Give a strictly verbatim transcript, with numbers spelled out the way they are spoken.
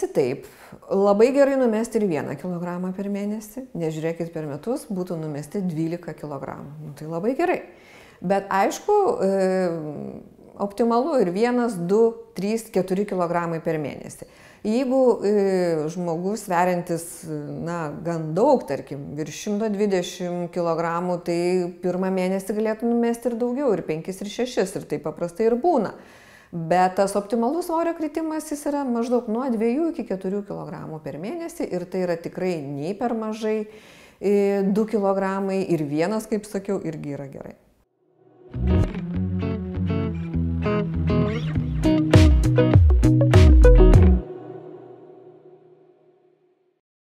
taip. Labai gerai numesti ir vieną kilogramą per mėnesį. Nežiūrėkit, per metus būtų numesti dvylika kilogramų. Nu, tai labai gerai. Bet aišku, e, optimalu ir vienas, du, trys, keturi kilogramai per mėnesį. Jeigu e, žmogus sveriantis, na, gan daug, tarkim, virš šimto dvidešimt kilogramų, tai pirmą mėnesį galėtų numesti ir daugiau, ir penkis, ir šešis, ir tai paprastai ir būna. Bet tas optimalus svorio kritimas jis yra maždaug nuo dviejų iki keturių kilogramų per mėnesį ir tai yra tikrai nei per mažai, du kilogramai ir vienas, kaip sakiau, irgi yra gerai. Thank you.